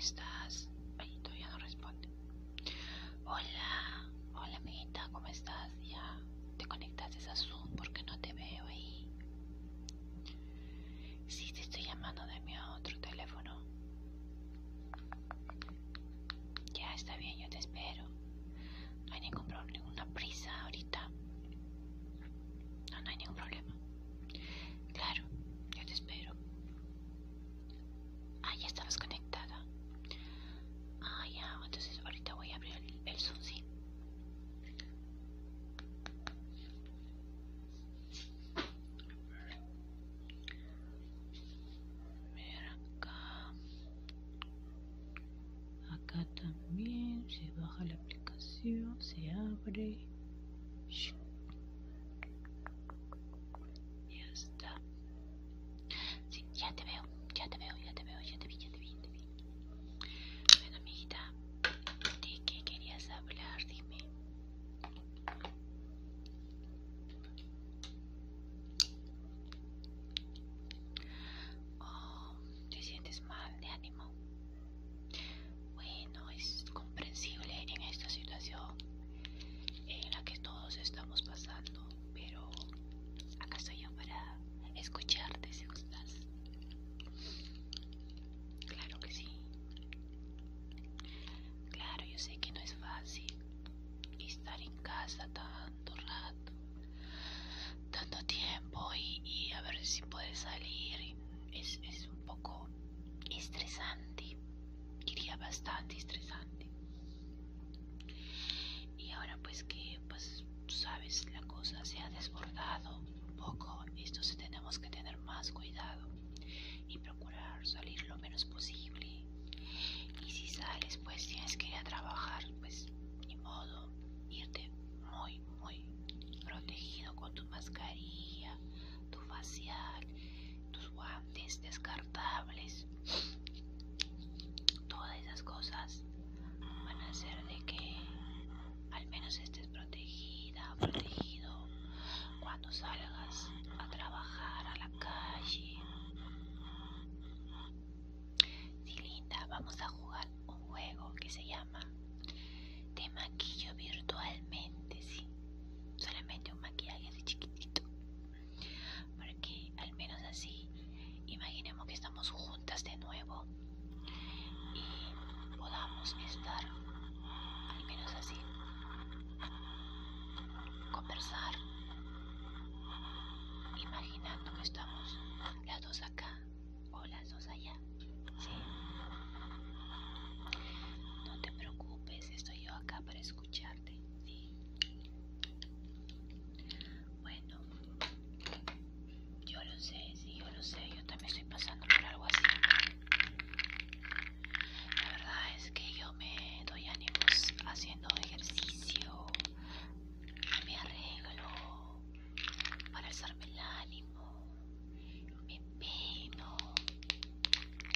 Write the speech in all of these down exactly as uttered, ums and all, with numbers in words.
estás? Ay, todavía no responde. Hola, hola amiguita, ¿cómo estás? Ya te conectaste a Zoom porque no te veo ahí. Sí, te estoy llamando de mi otro teléfono. Ya está bien, yo te espero. No hay ningún problema, ninguna prisa ahorita. No, no hay ningún problema. Claro, yo te espero. Ah, ya estabas conectada. Ah, ya, entonces ahorita voy a abrir el, el Zoom, sí. Ver acá. Acá también se baja la aplicación, se abre. Ya está. Sí, ya te veo, ya te veo, ya te veo, ya te vi, ya te vi, ya te vi. Bueno, amiguita, ¿de qué querías hablar? Dime. Oh, ¿te sientes mal de ánimo? Bueno, es comprensible en esta situación en la que todos estamos pasando, pero acá estoy yo para escucharte si gustas. Claro que sí. Claro, yo sé que no es fácil estar en casa tanto rato, tanto tiempo y, y a ver si puedes salir. Es, es un poco estresante, diría bastante estresante. Y ahora pues que, pues, tú sabes, la cosa se ha desbordado un poco. Esto sí tenemos que tener más cuidado y procurar salir lo menos posible. Y si sales, pues tienes que ir a trabajar, pues ni modo, irte muy, muy protegido con tu mascarilla, tu facial, tus guantes descartables. Todas esas cosas van a hacer de que al menos estés protegida, protegido cuando salgas a trabajar a la calle. Sí, linda, vamos a jugar un juego que se llama Te maquillo virtualmente, sí. Solamente un maquillaje así chiquitito. Porque al menos así, imaginemos que estamos juntas de nuevo y podamos estar, al menos así, conversar, imaginando que estamos las dos acá o las dos allá. Sí. No te preocupes, estoy yo acá para escucharte. Sí. Bueno, yo lo sé, sí, yo lo sé, yo también estoy pasando por algo así. La verdad es que yo me doy ánimos haciendo ejercicio, me arreglo para alzarme el ánimo, me peino,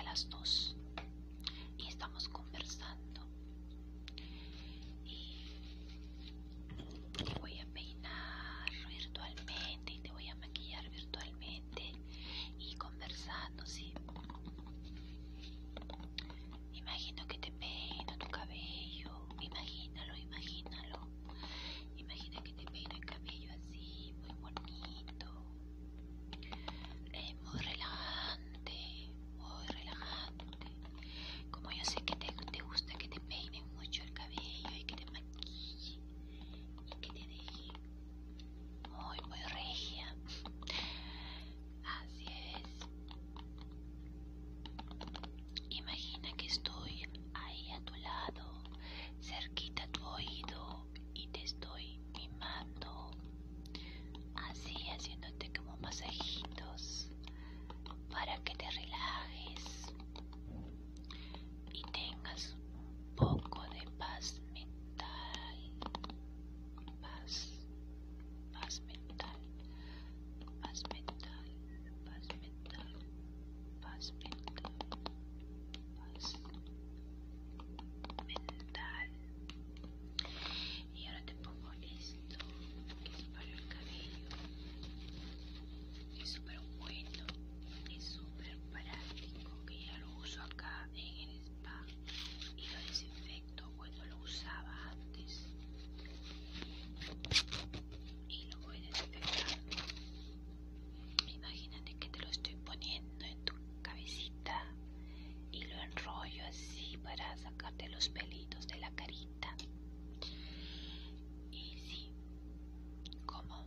las dos y estamos conversando y te voy a peinar virtualmente y te voy a maquillar virtualmente y conversando, ¿sí? Imagino que te peino tu cabello, imagínalo, imagínalo. Imagina que te peino el cabello así, muy bonito, eh, muy relajante, muy relajante. Como yo sé que te, te gusta que te peinen mucho el cabello y que te maquille y que te deje muy, muy regia. Así es. Imagina que estoy ahí a tu lado, cerquita a tu oído y te estoy mimando, así haciéndote como masajitos para que te relajes y tengas un poco de paz mental, paz, paz mental, paz mental, paz mental, paz mental, paz mental. Y ahora te pongo esto, que es para el cabello. Es súper bueno, es súper práctico, que ya lo uso acá en el spa y lo desinfecto. Bueno, lo usaba antes y lo voy desinfectando. Imagínate que te lo estoy poniendo en tu cabecita y lo enrollo así para sacarte los pelitos de la carita. Y sí, como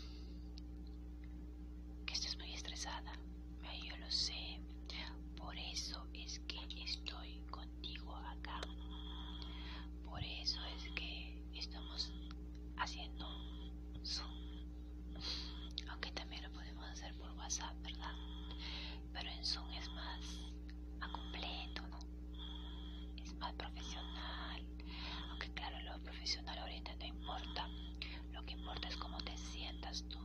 que estás muy estresada, ay, yo lo sé, por eso es que estoy contigo acá, por eso es que estamos haciendo Zoom, aunque también lo podemos hacer por WhatsApp, ¿verdad? Pero en Zoom es más a completo, ¿no? Es más profesional, aunque claro, lo profesional ahorita no importa, lo que importa es cómo te sientas tú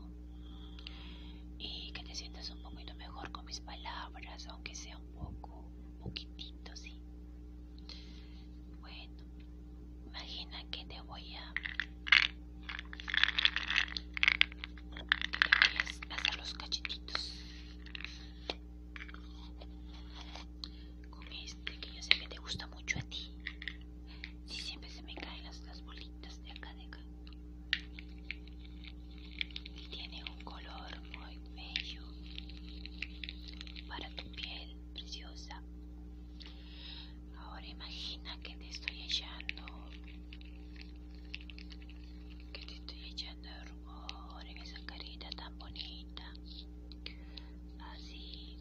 y que te sientas un poquito mejor con mis palabras, aunque sea un poco, un poquitito, sí. Bueno, imagina que te voy a que te voy a hacer los cachetitos con este que yo sé que te gusta mucho a ti. Sí, siempre se me caen las, las bolitas de acá, de acá. Y tiene un color muy bello para tu piel preciosa. Ahora imagina que te estoy echando, que te estoy echando rubor en esa carita tan bonita, así,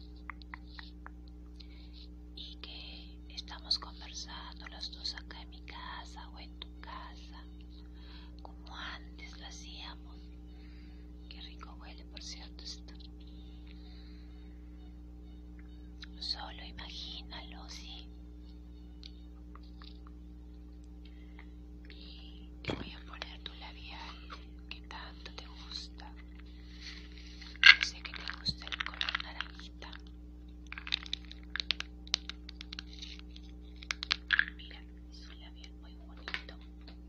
y que estamos conversando los dos acá en mi casa o en tu casa, como antes lo hacíamos. Qué rico huele, por cierto, esto. Solo imagínalo, sí. Y te voy a poner tu labial que tanto te gusta. Yo sé que te gusta el color naranjita. Mira, es un labial muy bonito.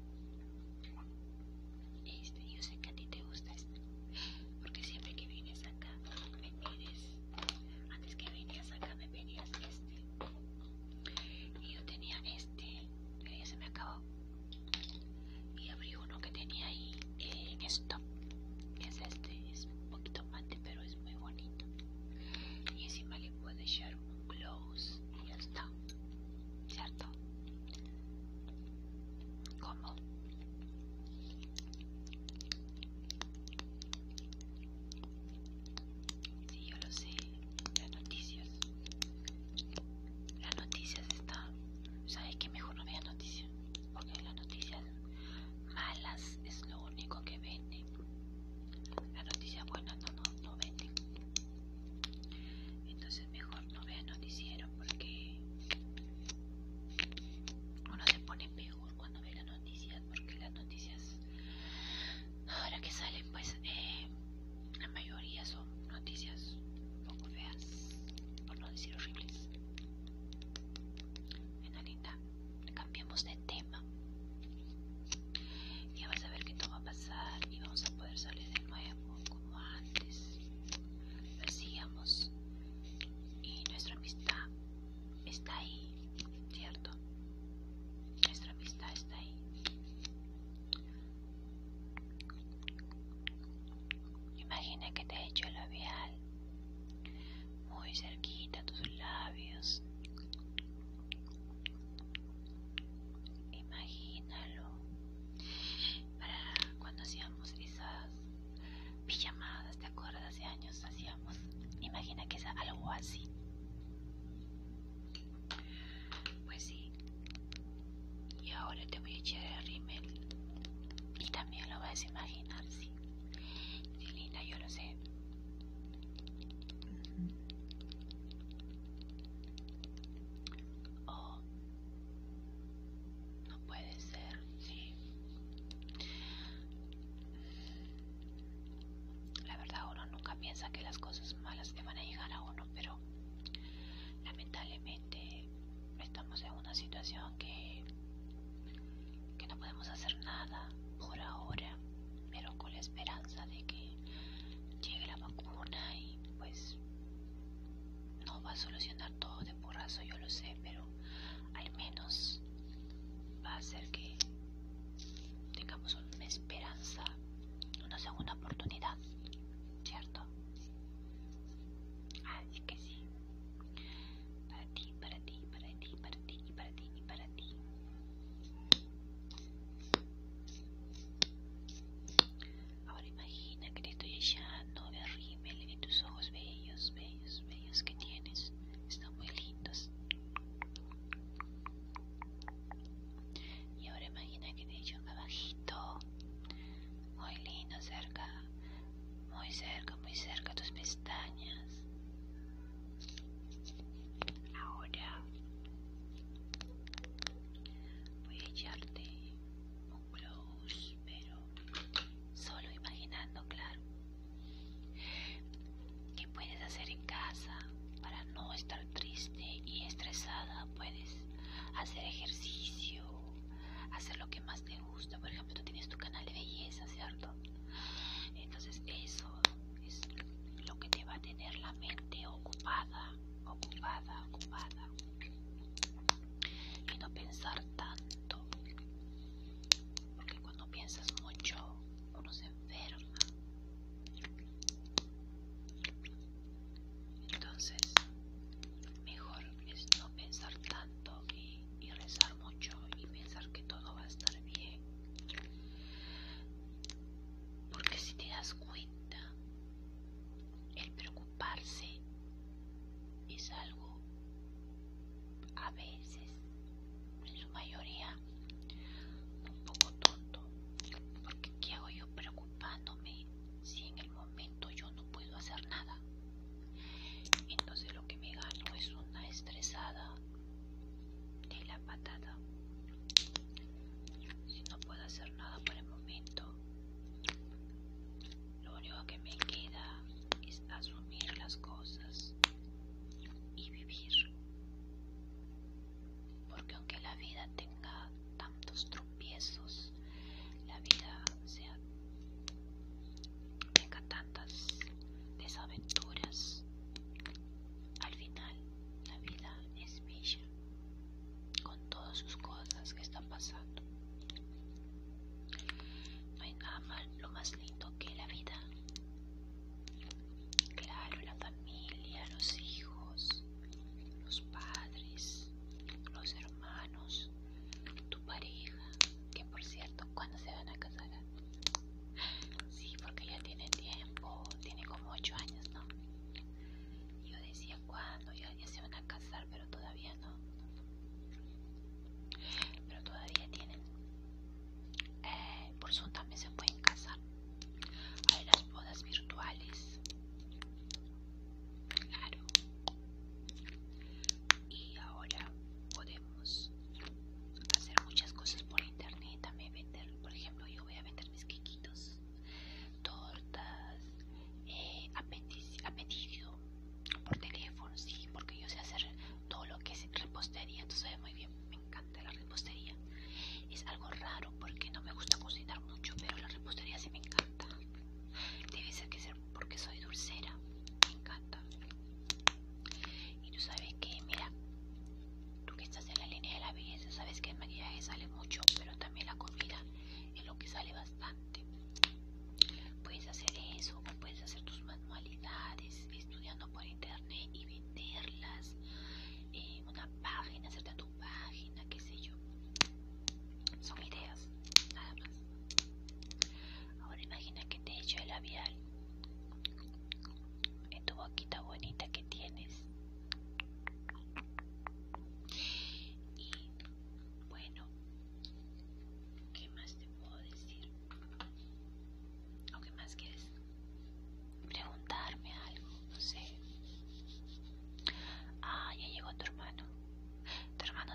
Este, yo sé que a ti te gusta este, porque siempre que vienes acá me pides, antes que venías acá me pedías este. Y yo tenía este, pero ya se me acabó. Y abrí uno que tenía ahí eh, en stock, que es este, es un poquito mate, pero es muy bonito. Y encima le puedo echar un gloss y ya está, ¿cierto? ¿Cómo? Sí, yo lo sé, las noticias, las noticias están, ¿sabes qué? Mejor no veas noticias, porque las noticias malas es lo único que venden. Las noticias buenas no, no, no venden. Entonces mejor no veas noticiero porque uno se pone peor cuando ve las noticias, porque las noticias ahora que salen pues eh, la mayoría son noticias un poco feas, por no decir horribles. cambiemos de tema. Ya vas a ver que todo va a pasar y vamos a poder salir de nuevo como antes lo hacíamos. Y nuestra amistad está ahí, ¿cierto? Nuestra amistad está ahí. Imagina que te he hecho el labial muy cerquita a tus labios. Imagínalo para cuando hacíamos esas pijamadas, ¿te acuerdas? Hace años hacíamos. Imagina que es algo así. Pues sí. Y ahora te voy a echar el rímel y también lo vas a imaginar, sí. Sí, linda, yo lo sé. Oh, no puede ser, sí. La verdad, uno nunca piensa que las cosas malas le van a llegar a uno, pero lamentablemente estamos en una situación que, que no podemos hacer nada por ahora, pero con la esperanza de que llegue la vacuna y pues no va a solucionar todo de porrazo, yo lo sé, pero al menos va a hacer que tengamos una esperanza, una segunda oportunidad, ¿cierto? Así que sí, para ti, para ti, para ti, para ti, y para ti, y para ti. Ahora imagina que te estoy echando el rímel en tus ojos bellos, bellos, bellos que tienes. Están muy lindos. Y ahora imagina que te echo acá abajito, muy lindo, cerca, muy cerca, muy cerca a tus pestañas. Ahora voy a echarte un blush, pero solo imaginando, claro, qué puedes hacer en casa para no estar triste y estresada. Puedes hacer ejercicio, hacer lo que más te gusta. Por ejemplo, tú tienes tu canal de belleza, ¿cierto? Entonces eso es lo que te va a tener la mente ocupada, ocupada, ocupada. Y no pensar tanto, porque cuando piensas mucho uno se enferma. Entonces mejor es no pensar tanto y, y rezar mucho y pensar que todo va a estar bien. Porque si te das cuenta, el preocuparse es algo a veces, en su mayoría, un poco tonto. Porque ¿qué hago yo preocupándome si en el momento yo no puedo hacer nada? Entonces lo que me gano es una estresada de la patada. Si no puedo hacer nada por el momento, lo único que me queda es asumir las cosas y vivir. Porque aunque la vida tenga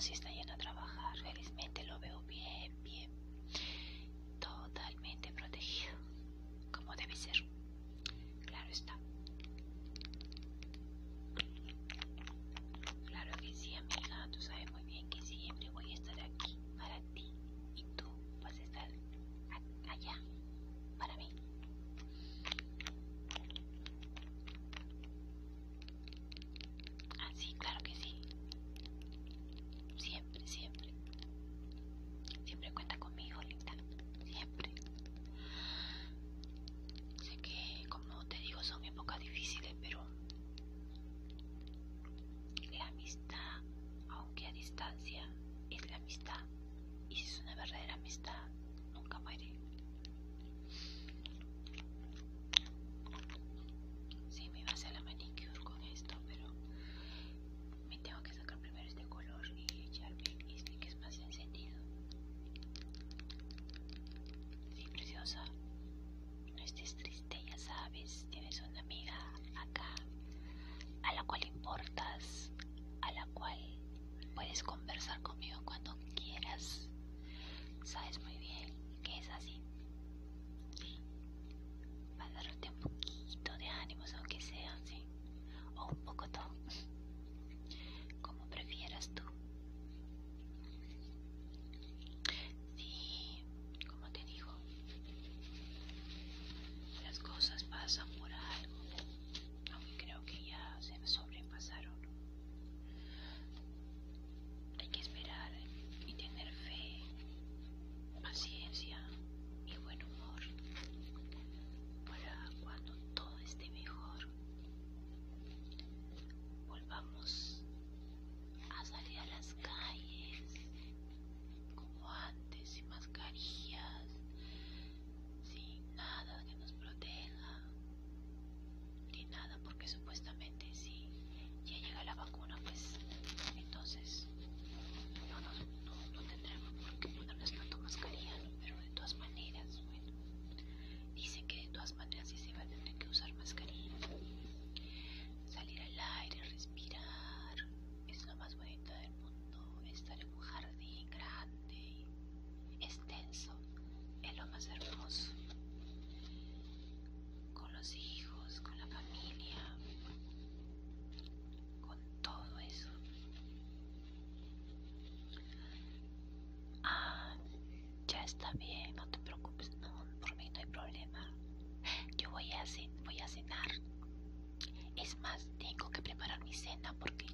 si está yendo a trabajar. Felizmente lo veo bien, bien, totalmente protegido, como debe ser. Claro está. Claro que sí, amiga. Tú sabes muy bien que siempre voy a estar aquí para ti y tú vas a estar allá para mí. Ah, sí, claro que sí. Siempre, siempre. Siempre cuenta conmigo, linda. Siempre. Sé que, como te digo, son épocas difíciles, pero la amistad, aunque a distancia, es la amistad. Y si es una verdadera amistad, nunca muere. Sí, me iba a hacer la manicure con esto, pero me tengo que sacar primero este color y echarme este que es más encendido. Sí, preciosa. No estés triste, ya sabes. Tienes una amiga acá a la cual importas, a la cual puedes conversar conmigo cuando quieras. Sabes muy bien que es así. Sí. Para darte un poquito de ánimos, aunque sea, sí. O un poco todo. Como prefieras tú. Sí, como te digo, las cosas pasan por algo. Aunque creo que ya se sobrepasaron. Hay que esperar y tener fe, paciencia y buen humor para cuando todo esté mejor volvamos a salir a las calles como antes, sin mascarillas, sin nada que nos proteja, ni nada, porque supuestamente si ya llega la vacuna, pues entonces no, nos, no, no tendremos por qué ponernos tanto mascarilla, ¿no? Pero de todas maneras, bueno, dicen que de todas maneras sí se va a tener que usar mascarilla. Salir al aire, respirar, es lo más bonito del mundo. Estar en un jardín grande, extenso, es lo más hermoso. Con los hijos, con la familia, con todo eso. Ah, ya está bien, no te preocupes, no, por mí no hay problema. Yo voy a, cen voy a cenar. Es más, tengo que preparar mi cena porque